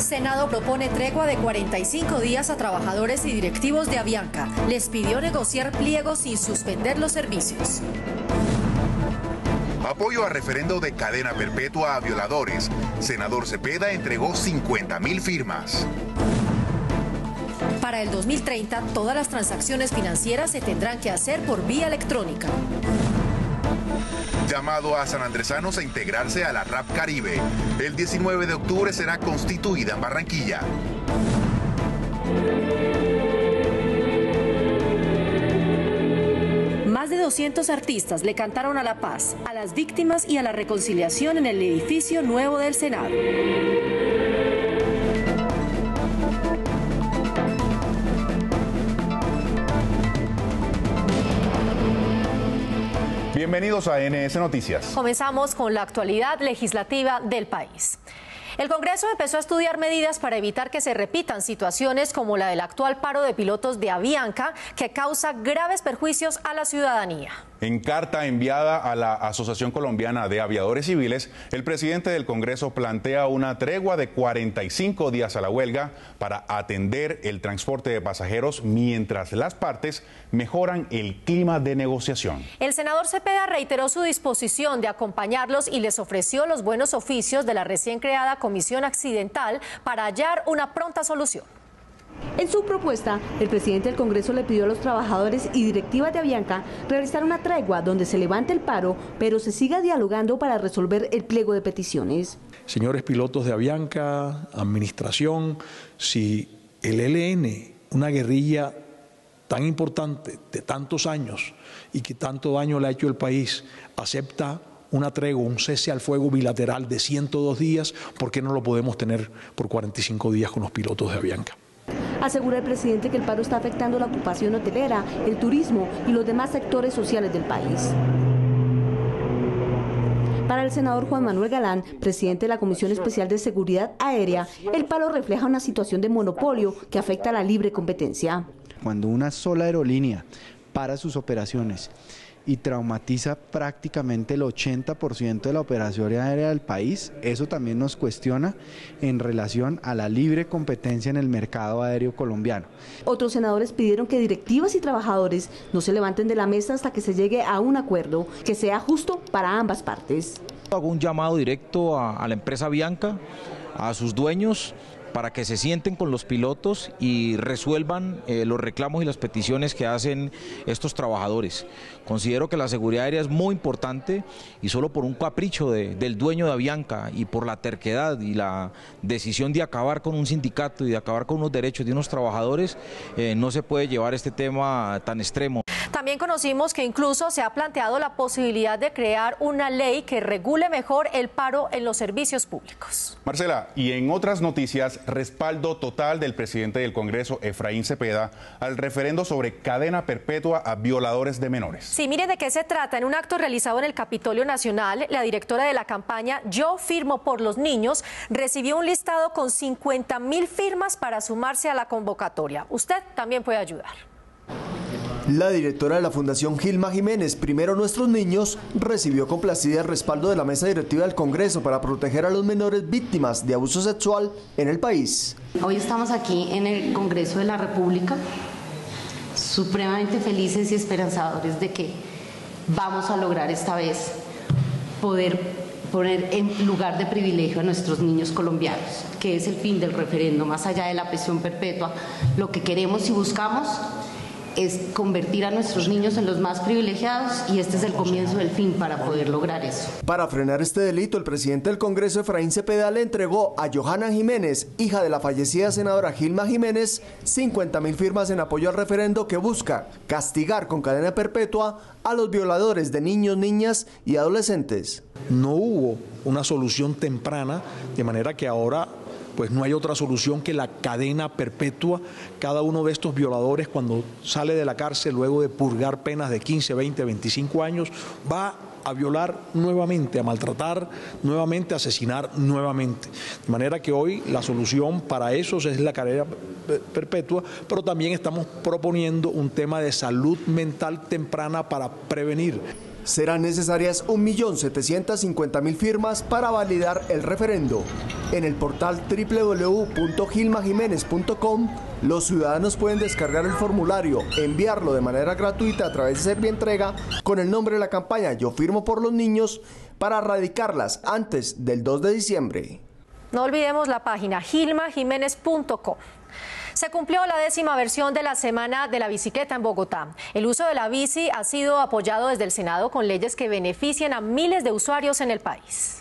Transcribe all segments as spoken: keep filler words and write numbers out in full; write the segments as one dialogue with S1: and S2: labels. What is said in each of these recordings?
S1: Senado propone tregua de cuarenta y cinco días a trabajadores y directivos de Avianca. Les pidió negociar pliegos sin suspender los servicios.
S2: Apoyo a referendo de cadena perpetua a violadores. Senador Cepeda entregó cincuenta mil firmas.
S1: Para el dos mil treinta, todas las transacciones financieras se tendrán que hacer por vía electrónica.
S2: Llamado a sanandresanos a integrarse a la R A P Caribe. El diecinueve de octubre será constituida en Barranquilla.
S1: Más de doscientos artistas le cantaron a la paz, a las víctimas y a la reconciliación en el edificio nuevo del Senado.
S3: Bienvenidos a N S Noticias.
S1: Comenzamos con la actualidad legislativa del país. El Congreso empezó a estudiar medidas para evitar que se repitan situaciones como la del actual paro de pilotos de Avianca, que causa graves perjuicios a la ciudadanía.
S3: En carta enviada a la Asociación Colombiana de Aviadores Civiles, el presidente del Congreso plantea una tregua de cuarenta y cinco días a la huelga para atender el transporte de pasajeros mientras las partes mejoran el clima de negociación.
S1: El senador Cepeda reiteró su disposición de acompañarlos y les ofreció los buenos oficios de la recién creada Comisión Accidental para hallar una pronta solución.
S4: En su propuesta, el presidente del Congreso le pidió a los trabajadores y directivas de Avianca realizar una tregua donde se levante el paro, pero se siga dialogando para resolver el pliego de peticiones.
S5: Señores pilotos de Avianca, administración, si el E L N, una guerrilla tan importante de tantos años y que tanto daño le ha hecho al país, acepta una tregua, un cese al fuego bilateral de ciento dos días, ¿por qué no lo podemos tener por cuarenta y cinco días con los pilotos de Avianca?
S4: Asegura el presidente que el paro está afectando la ocupación hotelera, el turismo y los demás sectores sociales del país. Para el senador Juan Manuel Galán, presidente de la Comisión Especial de Seguridad Aérea, el paro refleja una situación de monopolio que afecta a la libre competencia.
S6: Cuando una sola aerolínea para sus operaciones y traumatiza prácticamente el ochenta por ciento de la operación aérea del país, eso también nos cuestiona en relación a la libre competencia en el mercado aéreo colombiano.
S4: Otros senadores pidieron que directivas y trabajadores no se levanten de la mesa hasta que se llegue a un acuerdo que sea justo para ambas partes.
S7: Hago un llamado directo a, a la empresa Avianca, a sus dueños, para que se sienten con los pilotos y resuelvan eh, los reclamos y las peticiones que hacen estos trabajadores. Considero que la seguridad aérea es muy importante y solo por un capricho de, del dueño de Avianca y por la terquedad y la decisión de acabar con un sindicato y de acabar con unos derechos de unos trabajadores, eh, no se puede llevar este tema tan extremo.
S1: También conocimos que incluso se ha planteado la posibilidad de crear una ley que regule mejor el paro en los servicios públicos.
S3: Marcela, y en otras noticias, respaldo total del presidente del Congreso, Efraín Cepeda, al referendo sobre cadena perpetua a violadores de menores.
S1: Sí, mire de qué se trata. En un acto realizado en el Capitolio Nacional, la directora de la campaña Yo Firmo por los Niños recibió un listado con cincuenta mil firmas para sumarse a la convocatoria. Usted también puede ayudar.
S8: La directora de la Fundación Gilma Jiménez, Primero Nuestros Niños, recibió complacida el respaldo de la mesa directiva del Congreso para proteger a los menores víctimas de abuso sexual en el país.
S9: Hoy estamos aquí en el Congreso de la República, supremamente felices y esperanzadores de que vamos a lograr esta vez poder poner en lugar de privilegio a nuestros niños colombianos, que es el fin del referendo, más allá de la prisión perpetua. Lo que queremos y buscamos es convertir a nuestros niños en los más privilegiados y este es el comienzo del fin para poder lograr eso.
S8: Para frenar este delito, el presidente del Congreso, Efraín Cepeda, le entregó a Johanna Jiménez, hija de la fallecida senadora Gilma Jiménez, cincuenta mil firmas en apoyo al referendo que busca castigar con cadena perpetua a los violadores de niños, niñas y adolescentes.
S5: No hubo una solución temprana, de manera que ahora pues no hay otra solución que la cadena perpetua. Cada uno de estos violadores, cuando sale de la cárcel luego de purgar penas de quince, veinte, veinticinco años, va a violar nuevamente, a maltratar nuevamente, a asesinar nuevamente. De manera que hoy la solución para eso es la cadena perpetua, pero también estamos proponiendo un tema de salud mental temprana para prevenir.
S8: Serán necesarias un millón setecientas cincuenta mil firmas para validar el referendo. En el portal doble u doble u doble u punto gilma jiménez punto com, los ciudadanos pueden descargar el formulario, enviarlo de manera gratuita a través de Servientrega con el nombre de la campaña Yo Firmo por los Niños para radicarlas antes del dos de diciembre.
S1: No olvidemos la página gilma jiménez punto com. Se cumplió la décima versión de la Semana de la Bicicleta en Bogotá. El uso de la bici ha sido apoyado desde el Senado con leyes que benefician a miles de usuarios en el país.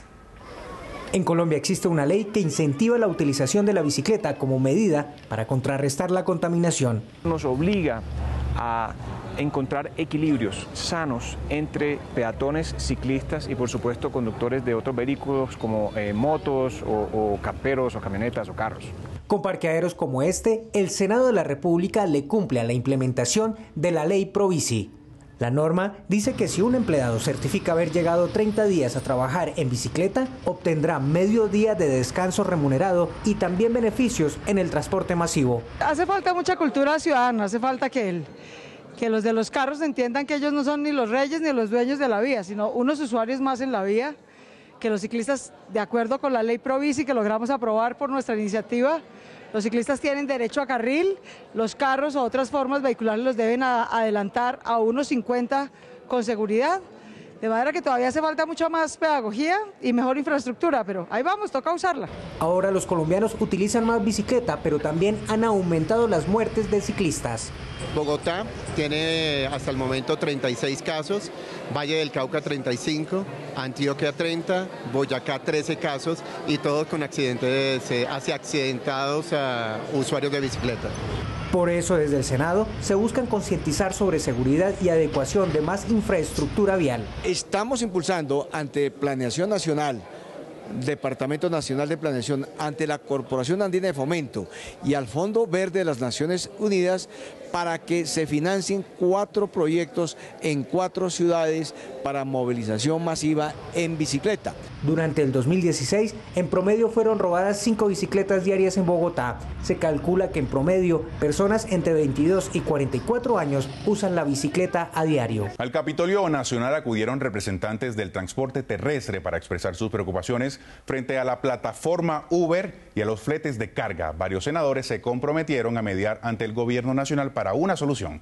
S10: En Colombia existe una ley que incentiva la utilización de la bicicleta como medida para contrarrestar la contaminación.
S11: Nos obliga a encontrar equilibrios sanos entre peatones, ciclistas y por supuesto conductores de otros vehículos como eh, motos o, o camperos o camionetas o carros.
S10: Con parqueaderos como este, el Senado de la República le cumple a la implementación de la ley Probici. La norma dice que si un empleado certifica haber llegado treinta días a trabajar en bicicleta, obtendrá medio día de descanso remunerado y también beneficios en el transporte masivo.
S12: Hace falta mucha cultura ciudadana, hace falta que, el, que los de los carros entiendan que ellos no son ni los reyes ni los dueños de la vía, sino unos usuarios más en la vía, que los ciclistas, de acuerdo con la ley Probici que logramos aprobar por nuestra iniciativa, los ciclistas tienen derecho a carril, los carros o otras formas vehiculares los deben a, adelantar a uno cincuenta con seguridad, de manera que todavía hace falta mucha más pedagogía y mejor infraestructura, pero ahí vamos, toca usarla.
S10: Ahora los colombianos utilizan más bicicleta, pero también han aumentado las muertes de ciclistas.
S13: Bogotá tiene hasta el momento treinta y seis casos, Valle del Cauca treinta y cinco, Antioquia treinta, Boyacá trece casos y todos con accidentes hacia accidentados a usuarios de bicicleta.
S10: Por eso desde el Senado se buscan concientizar sobre seguridad y adecuación de más infraestructura vial.
S14: Estamos impulsando ante Planeación Nacional, Departamento Nacional de Planeación, ante la Corporación Andina de Fomento y al Fondo Verde de las Naciones Unidas para que se financien cuatro proyectos en cuatro ciudades para movilización masiva en bicicleta.
S10: Durante el dos mil dieciséis, en promedio fueron robadas cinco bicicletas diarias en Bogotá. Se calcula que en promedio, personas entre veintidós y cuarenta y cuatro años usan la bicicleta a diario.
S3: Al Capitolio Nacional acudieron representantes del transporte terrestre para expresar sus preocupaciones frente a la plataforma Uber y a los fletes de carga. Varios senadores se comprometieron a mediar ante el gobierno nacional para una solución.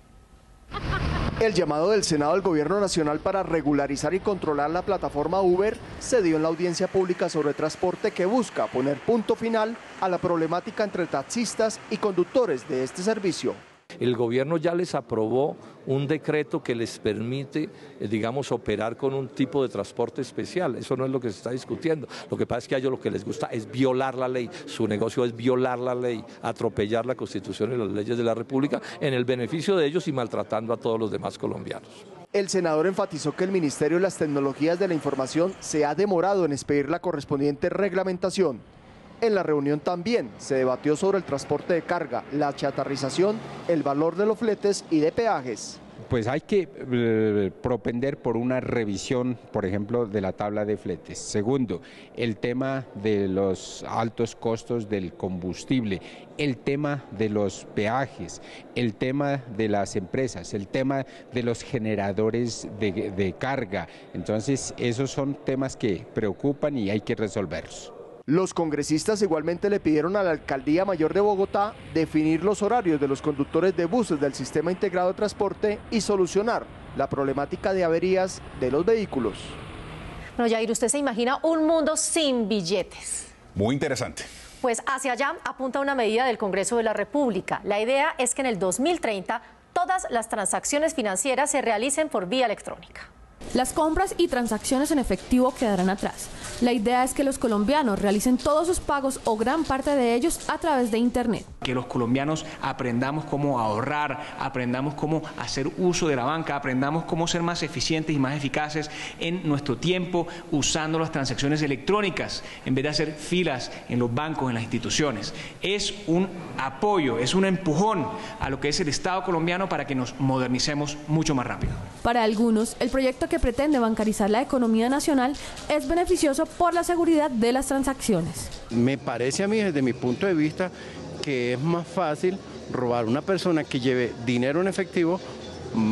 S8: El llamado del Senado al Gobierno Nacional para regularizar y controlar la plataforma Uber se dio en la audiencia pública sobre transporte que busca poner punto final a la problemática entre taxistas y conductores de este servicio.
S15: El gobierno ya les aprobó un decreto que les permite, eh, digamos, operar con un tipo de transporte especial. Eso no es lo que se está discutiendo. Lo que pasa es que a ellos lo que les gusta es violar la ley. Su negocio es violar la ley, atropellar la Constitución y las leyes de la República en el beneficio de ellos y maltratando a todos los demás colombianos.
S8: El senador enfatizó que el Ministerio de las Tecnologías de la Información se ha demorado en expedir la correspondiente reglamentación. En la reunión también se debatió sobre el transporte de carga, la chatarrización, el valor de los fletes y de peajes.
S16: Pues hay que eh, propender por una revisión, por ejemplo, de la tabla de fletes. Segundo, el tema de los altos costos del combustible, el tema de los peajes, el tema de las empresas, el tema de los generadores de, de carga. Entonces, esos son temas que preocupan y hay que resolverlos.
S8: Los congresistas igualmente le pidieron a la Alcaldía Mayor de Bogotá definir los horarios de los conductores de buses del Sistema Integrado de Transporte y solucionar la problemática de averías de los vehículos.
S1: Bueno, Jair, ¿usted se imagina un mundo sin billetes?
S3: Muy interesante.
S1: Pues hacia allá apunta una medida del Congreso de la República. La idea es que en el dos mil treinta todas las transacciones financieras se realicen por vía electrónica.
S17: Las compras y transacciones en efectivo quedarán atrás. La idea es que los colombianos realicen todos sus pagos o gran parte de ellos a través de Internet.
S11: Que los colombianos aprendamos cómo ahorrar, aprendamos cómo hacer uso de la banca, aprendamos cómo ser más eficientes y más eficaces en nuestro tiempo usando las transacciones electrónicas en vez de hacer filas en los bancos, en las instituciones. Es un apoyo, es un empujón a lo que es el Estado colombiano para que nos modernicemos mucho más rápido.
S17: Para algunos, el proyecto que pretende bancarizar la economía nacional es beneficioso por la seguridad de las transacciones.
S18: Me parece a mí, desde mi punto de vista, que es más fácil robar a una persona que lleve dinero en efectivo mmm,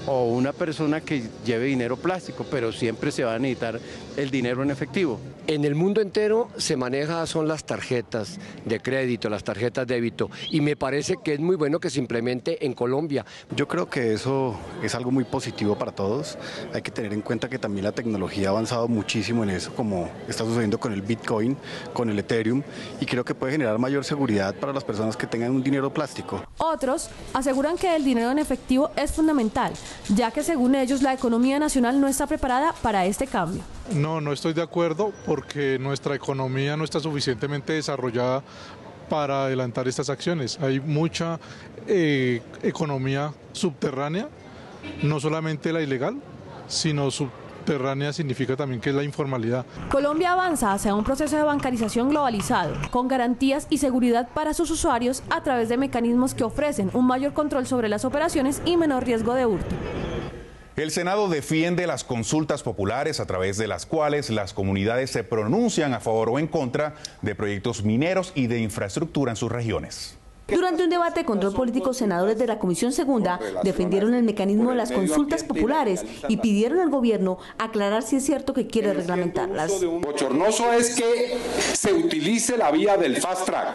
S18: o una persona que lleve dinero plástico, pero siempre se va a necesitar el dinero en efectivo.
S19: En el mundo entero se maneja, son las tarjetas de crédito, las tarjetas de débito, y me parece que es muy bueno que se implemente en Colombia.
S20: Yo creo que eso es algo muy positivo para todos. Hay que tener en cuenta que también la tecnología ha avanzado muchísimo en eso, como está sucediendo con el Bitcoin, con el Ethereum, y creo que puede generar mayor seguridad para las personas que tengan un dinero plástico.
S17: Otros aseguran que el dinero en efectivo es fundamental, ya que según ellos la economía nacional no está preparada para este cambio.
S21: No, no estoy de acuerdo porque nuestra economía no está suficientemente desarrollada para adelantar estas acciones. Hay mucha eh, economía subterránea, no solamente la ilegal, sino subterránea significa también que es la informalidad.
S17: Colombia avanza hacia un proceso de bancarización globalizado, con garantías y seguridad para sus usuarios a través de mecanismos que ofrecen un mayor control sobre las operaciones y menor riesgo de hurto.
S3: El Senado defiende las consultas populares a través de las cuales las comunidades se pronuncian a favor o en contra de proyectos mineros y de infraestructura en sus regiones.
S4: Durante un debate de control político, senadores de la Comisión Segunda defendieron el mecanismo de las consultas populares y pidieron al gobierno aclarar si es cierto que quiere reglamentarlas.
S22: Bochornoso es que se utilice la vía del fast track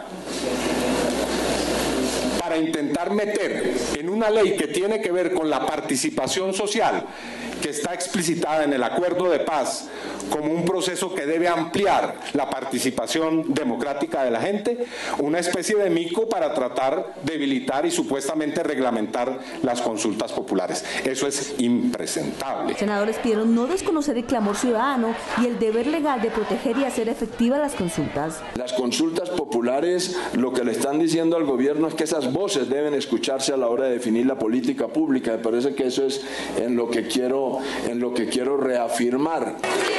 S22: para intentar meter en una ley que tiene que ver con la participación social, que está explicitada en el acuerdo de paz como un proceso que debe ampliar la participación democrática de la gente, una especie de mico para tratar de debilitar y supuestamente reglamentar las consultas populares. Eso es impresentable.
S4: Senadores pidieron no desconocer el clamor ciudadano y el deber legal de proteger y hacer efectivas las consultas.
S23: Las consultas populares lo que le están diciendo al gobierno es que esas voces deben escucharse a la hora de definir la política pública. Me parece que eso es en lo que quiero, en lo que quiero reafirmar.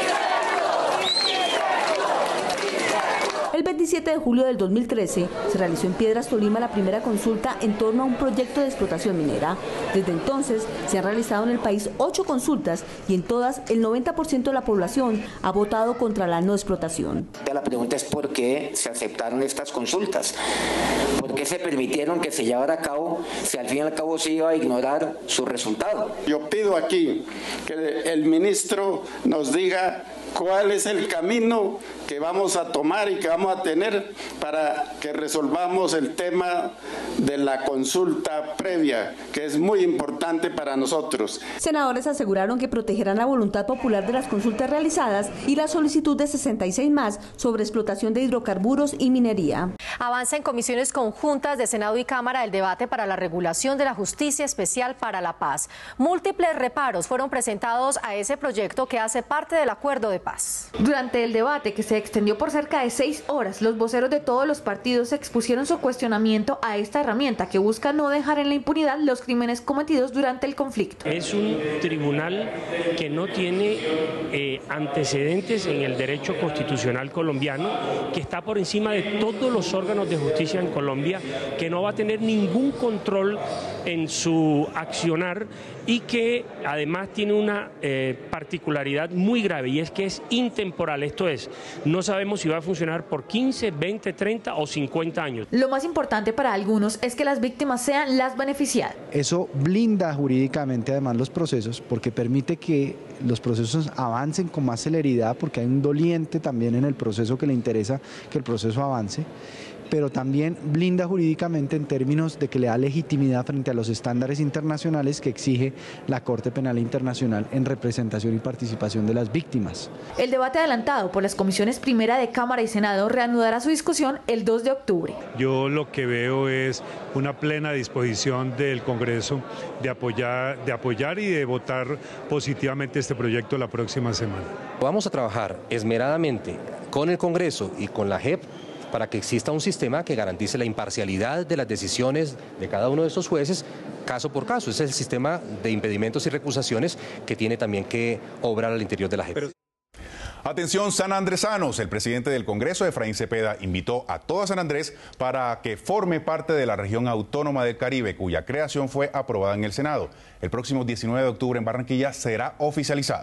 S4: El veintisiete de julio del dos mil trece se realizó en Piedras, Tolima, la primera consulta en torno a un proyecto de explotación minera. Desde entonces se han realizado en el país ocho consultas y en todas el noventa por ciento de la población ha votado contra la no explotación.
S24: La pregunta es por qué se aceptaron estas consultas, por qué se permitieron que se llevara a cabo si al fin y al cabo se iba a ignorar su resultado.
S25: Yo pido aquí que el ministro nos diga cuál es el camino que vamos a tomar y que vamos a tener para que resolvamos el tema de la consulta previa, que es muy importante para nosotros.
S4: Senadores aseguraron que protegerán la voluntad popular de las consultas realizadas y la solicitud de sesenta y seis más sobre explotación de hidrocarburos y minería.
S1: Avanza en comisiones conjuntas de Senado y Cámara el debate para la regulación de la Justicia Especial para la Paz. Múltiples reparos fueron presentados a ese proyecto que hace parte del acuerdo de paz.
S26: Durante el debate, que se extendió por cerca de seis horas, los voceros de todos los partidos expusieron su cuestionamiento a esta herramienta que busca no dejar en la impunidad los crímenes cometidos durante el conflicto.
S27: Es un tribunal que no tiene eh, antecedentes en el derecho constitucional colombiano, que está por encima de todos los órganos de justicia en Colombia, que no va a tener ningún control en su accionar y que además tiene una eh, particularidad muy grave, y es que es intemporal. Esto es, no sabemos si va a funcionar por quince, veinte, treinta o cincuenta años.
S26: Lo más importante para algunos es que las víctimas sean las beneficiadas.
S6: Eso blinda jurídicamente además los procesos, porque permite que los procesos avancen con más celeridad, porque hay un doliente también en el proceso que le interesa que el proceso avance, pero también blinda jurídicamente en términos de que le da legitimidad frente a los estándares internacionales que exige la Corte Penal Internacional en representación y participación de las víctimas.
S26: El debate adelantado por las comisiones primera de Cámara y Senado reanudará su discusión el dos de octubre.
S28: Yo lo que veo es una plena disposición del Congreso de apoyar, de apoyar y de votar positivamente este proyecto la próxima semana.
S29: Vamos a trabajar esmeradamente con el Congreso y con la J E P para que exista un sistema que garantice la imparcialidad de las decisiones de cada uno de estos jueces, caso por caso. Ese es el sistema de impedimentos y recusaciones que tiene también que obrar al interior de la J E P.
S3: Atención sanandresanos, el presidente del Congreso, Efraín Cepeda, invitó a toda San Andrés para que forme parte de la región autónoma del Caribe, cuya creación fue aprobada en el Senado. El próximo diecinueve de octubre en Barranquilla será oficializada.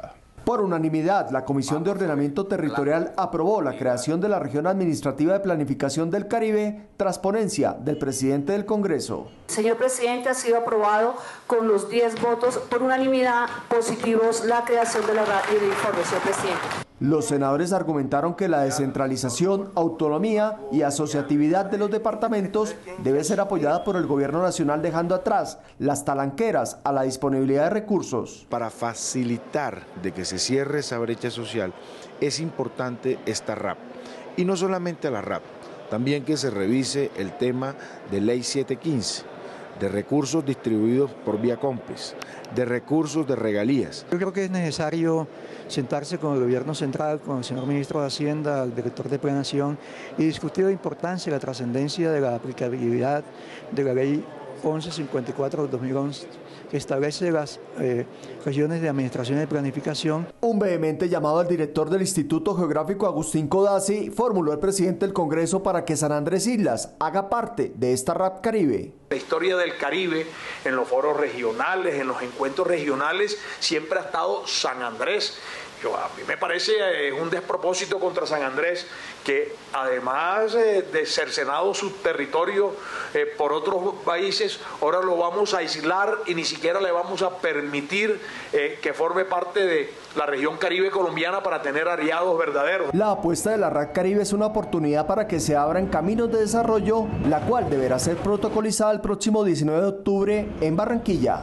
S8: Por unanimidad, la Comisión de Ordenamiento Territorial aprobó la creación de la Región Administrativa de Planificación del Caribe tras ponencia del presidente del Congreso.
S2: Señor presidente, ha sido aprobado con los diez votos por unanimidad positivos la creación de la R A P y el informe, señor presidente.
S8: Los senadores argumentaron que la descentralización, autonomía y asociatividad de los departamentos debe ser apoyada por el gobierno nacional, dejando atrás las talanqueras a la disponibilidad de recursos.
S5: Para facilitar de que se cierre esa brecha social, es importante esta R A P. Y no solamente la R A P, también que se revise el tema de Ley setecientos quince, de recursos distribuidos por vía COMPES, de recursos de regalías.
S7: Yo creo que es necesario sentarse con el gobierno central, con el señor ministro de Hacienda, el director de Planeación, y discutir la importancia y la trascendencia de la aplicabilidad de la ley once cincuenta y cuatro del dos mil once, que establece las eh, regiones de administración y planificación.
S8: Un vehemente llamado al director del Instituto Geográfico, Agustín Codazzi, formuló el presidente del Congreso para que San Andrés Islas haga parte de esta R A P Caribe.
S9: La historia del Caribe, en los foros regionales, en los encuentros regionales, siempre ha estado San Andrés. Yo, a mí me parece eh, un despropósito contra San Andrés que además eh, de cercenado su territorio eh, por otros países, ahora lo vamos a aislar y ni siquiera le vamos a permitir eh, que forme parte de la región Caribe colombiana para tener aliados verdaderos.
S8: La apuesta de la R A P Caribe es una oportunidad para que se abran caminos de desarrollo, la cual deberá ser protocolizada el próximo diecinueve de octubre en Barranquilla.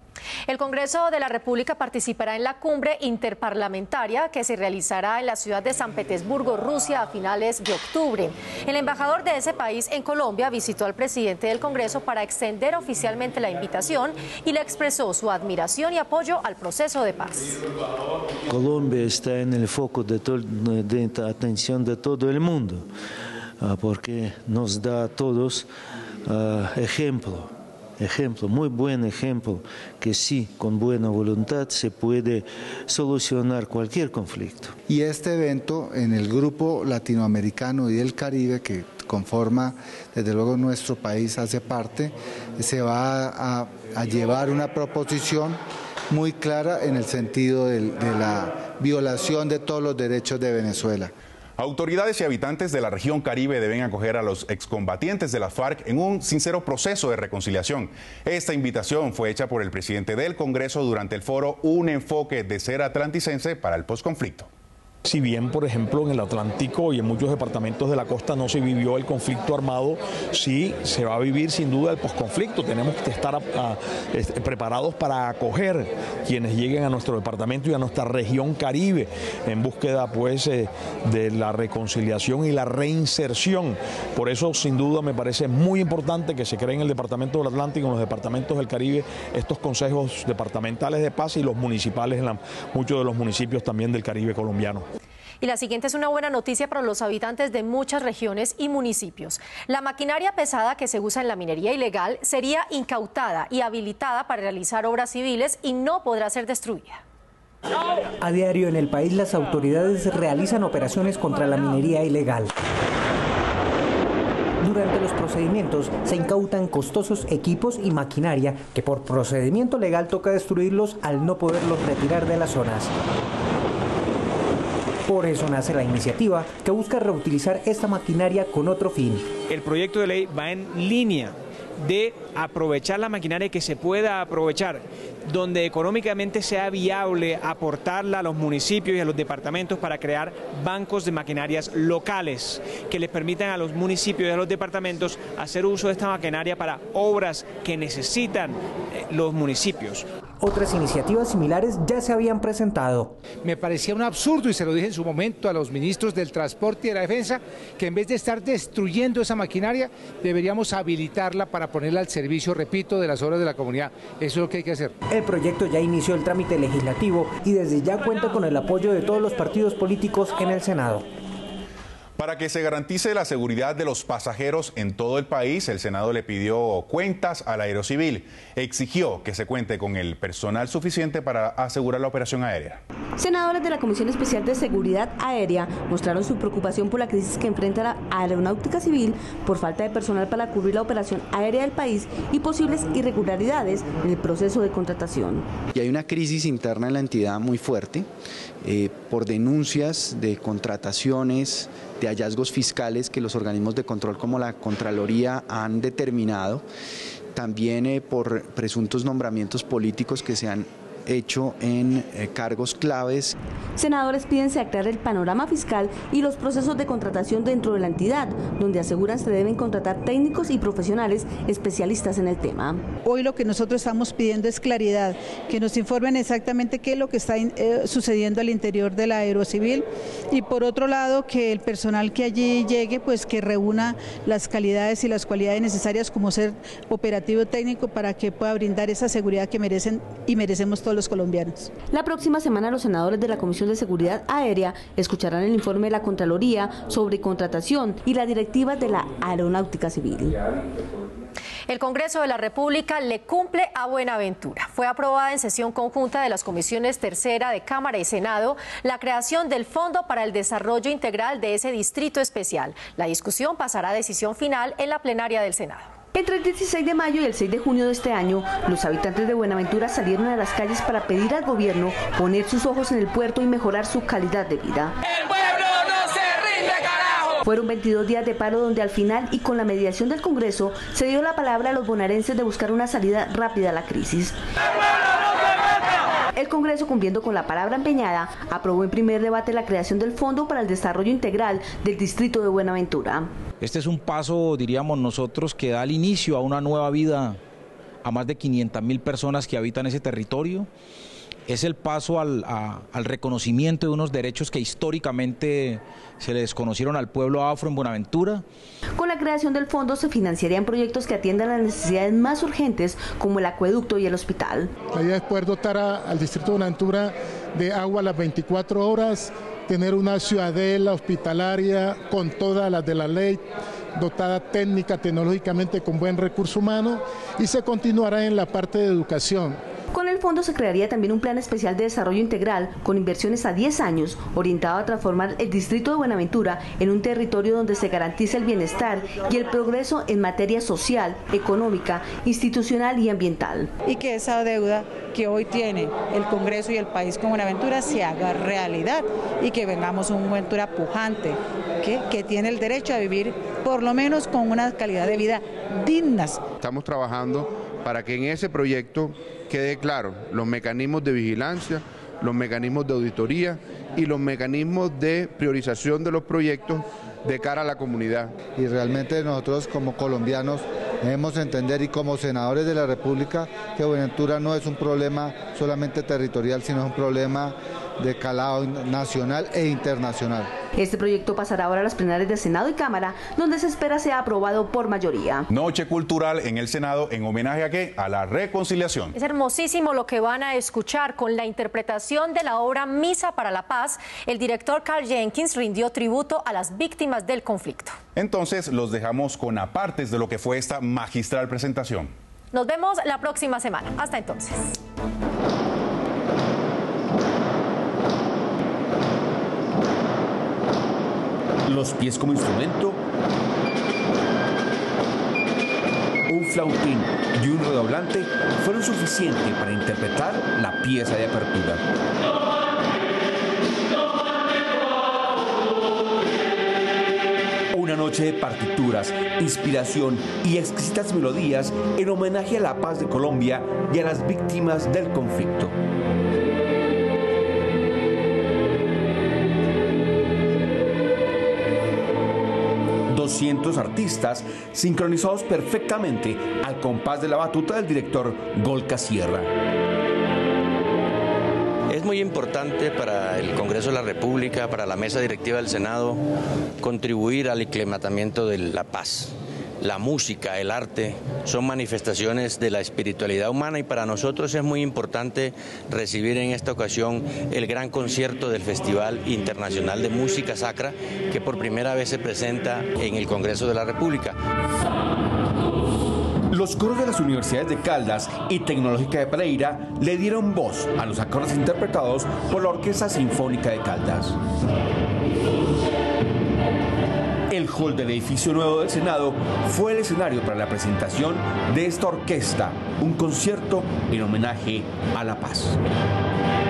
S1: El Congreso de la República participará en la cumbre interparlamentaria que se realizará en la ciudad de San Petersburgo, Rusia, a finales de octubre. El embajador de ese país en Colombia visitó al presidente del Congreso para extender oficialmente la invitación y le expresó su admiración y apoyo al proceso de paz.
S10: Colombia está en el foco de, de atención de todo el mundo, porque nos da a todos uh, ejemplo. Ejemplo, muy buen ejemplo, que sí, con buena voluntad se puede solucionar cualquier conflicto.
S6: Y este evento en el grupo latinoamericano y del Caribe, que conforma, desde luego nuestro país hace parte, se va a, a llevar una proposición muy clara en el sentido de, de la violación de todos los derechos de Venezuela.
S3: Autoridades y habitantes de la región Caribe deben acoger a los excombatientes de la FARC en un sincero proceso de reconciliación. Esta invitación fue hecha por el presidente del Congreso durante el foro Un enfoque de ser atlanticense para el posconflicto.
S12: Si bien, por ejemplo, en el Atlántico y en muchos departamentos de la costa no se vivió el conflicto armado, sí se va a vivir sin duda el posconflicto. Tenemos que estar a, a, este, preparados para acoger quienes lleguen a nuestro departamento y a nuestra región Caribe en búsqueda, pues, eh, de la reconciliación y la reinserción. Por eso, sin duda, me parece muy importante que se creen en el departamento del Atlántico, en los departamentos del Caribe, estos consejos departamentales de paz y los municipales en la, muchos de los municipios también del Caribe colombiano.
S1: Y la siguiente es una buena noticia para los habitantes de muchas regiones y municipios. La maquinaria pesada que se usa en la minería ilegal sería incautada y habilitada para realizar obras civiles y no podrá ser destruida.
S13: A diario en el país las autoridades realizan operaciones contra la minería ilegal. Durante los procedimientos se incautan costosos equipos y maquinaria que por procedimiento legal toca destruirlos al no poderlos retirar de las zonas. Por eso nace la iniciativa que busca reutilizar esta maquinaria con otro fin.
S11: El proyecto de ley va en línea de aprovechar la maquinaria que se pueda aprovechar, donde económicamente sea viable aportarla a los municipios y a los departamentos para crear bancos de maquinarias locales que les permitan a los municipios y a los departamentos hacer uso de esta maquinaria para obras que necesitan los municipios.
S13: Otras iniciativas similares ya se habían presentado.
S14: Me parecía un absurdo, y se lo dije en su momento a los ministros del Transporte y de la Defensa, que en vez de estar destruyendo esa maquinaria, deberíamos habilitarla para ponerla al servicio, repito, de las obras de la comunidad. Eso es lo que hay que hacer.
S13: El proyecto ya inició el trámite legislativo y desde ya cuenta con el apoyo de todos los partidos políticos en el Senado.
S3: Para que se garantice la seguridad de los pasajeros en todo el país, el Senado le pidió cuentas al Aerocivil. Exigió que se cuente con el personal suficiente para asegurar la operación aérea.
S4: Senadores de la Comisión Especial de Seguridad Aérea mostraron su preocupación por la crisis que enfrenta la aeronáutica civil por falta de personal para cubrir la operación aérea del país y posibles irregularidades en el proceso de contratación.
S6: Y hay una crisis interna en la entidad muy fuerte eh, por denuncias de contrataciones, de hallazgos fiscales que los organismos de control como la Contraloría han determinado, también eh, por presuntos nombramientos políticos que se han hecho en eh, cargos claves.
S4: Senadores piden se aclare el panorama fiscal y los procesos de contratación dentro de la entidad, donde aseguran se deben contratar técnicos y profesionales especialistas en el tema.
S15: Hoy lo que nosotros estamos pidiendo es claridad, que nos informen exactamente qué es lo que está eh, sucediendo al interior de la Aerocivil y por otro lado que el personal que allí llegue pues que reúna las calidades y las cualidades necesarias como ser operativo técnico para que pueda brindar esa seguridad que merecen y merecemos todos los colombianos.
S4: La próxima semana los senadores de la Comisión de Seguridad Aérea escucharán el informe de la Contraloría sobre contratación y la directiva de la Aeronáutica Civil.
S1: El Congreso de la República le cumple a Buenaventura. Fue aprobada en sesión conjunta de las comisiones tercera de Cámara y Senado la creación del Fondo para el Desarrollo Integral de ese distrito especial. La discusión pasará a decisión final en la plenaria del Senado.
S4: Entre el dieciséis de mayo y el seis de junio de este año, los habitantes de Buenaventura salieron a las calles para pedir al gobierno poner sus ojos en el puerto y mejorar su calidad de vida.
S16: ¡El pueblo no se rinde, carajo!
S4: Fueron veintidós días de paro donde al final y con la mediación del Congreso se dio la palabra a los bonaerenses de buscar una salida rápida a la crisis. El Congreso, cumpliendo con la palabra empeñada, aprobó en primer debate la creación del Fondo para el Desarrollo Integral del Distrito de Buenaventura.
S17: Este es un paso, diríamos nosotros, que da el inicio a una nueva vida a más de quinientas mil personas que habitan ese territorio. Es el paso al, a, al reconocimiento de unos derechos que históricamente se le desconocieron al pueblo afro en Buenaventura.
S4: Con la creación del fondo se financiarían proyectos que atiendan las necesidades más urgentes como el acueducto y el hospital.
S18: La idea es poder dotar a, al distrito de Buenaventura de agua a las veinticuatro horas, tener una ciudadela hospitalaria con todas las de la ley, dotada técnica, tecnológicamente con buen recurso humano, y se continuará en la parte de educación.
S4: Con el fondo se crearía también un plan especial de desarrollo integral con inversiones a diez años orientado a transformar el distrito de Buenaventura en un territorio donde se garantice el bienestar y el progreso en materia social, económica, institucional y ambiental.
S15: Y que esa deuda que hoy tiene el Congreso y el país con Buenaventura se haga realidad y que vengamos a un Buenaventura pujante que, que tiene el derecho a vivir por lo menos con una calidad de vida dignas.
S19: Estamos trabajando para que en ese proyecto quede claro los mecanismos de vigilancia, los mecanismos de auditoría y los mecanismos de priorización de los proyectos de cara a la comunidad.
S20: Y realmente nosotros como colombianos debemos entender y como senadores de la República que Buenaventura no es un problema solamente territorial, sino es un problema de calado nacional e internacional.
S4: Este proyecto pasará ahora a las plenarias de Senado y Cámara, donde se espera sea aprobado por mayoría.
S3: Noche cultural en el Senado en homenaje a qué? A la reconciliación.
S1: Es hermosísimo lo que van a escuchar con la interpretación de la obra Misa para la Paz. El director Carl Jenkins rindió tributo a las víctimas del conflicto.
S3: Entonces los dejamos con apartes de lo que fue esta magistral presentación.
S1: Nos vemos la próxima semana. Hasta entonces.
S21: Los pies como instrumento, un flautín y un redoblante fueron suficientes para interpretar la pieza de apertura. Una noche de partituras, inspiración y exquisitas melodías en homenaje a la paz de Colombia y a las víctimas del conflicto. doscientos artistas sincronizados perfectamente al compás de la batuta del director Golka Sierra.
S22: Es muy importante para el Congreso de la República, para la mesa directiva del Senado, contribuir al aclimatamiento de la paz. la música, el arte, son manifestaciones de la espiritualidad humana y para nosotros es muy importante recibir en esta ocasión el gran concierto del Festival Internacional de Música Sacra que por primera vez se presenta en el Congreso de la República.
S21: Los coros de las universidades de Caldas y Tecnológica de Pereira le dieron voz a los acordes interpretados por la Orquesta Sinfónica de Caldas. El hall del edificio nuevo del Senado fue el escenario para la presentación de esta orquesta, un concierto en homenaje a la paz.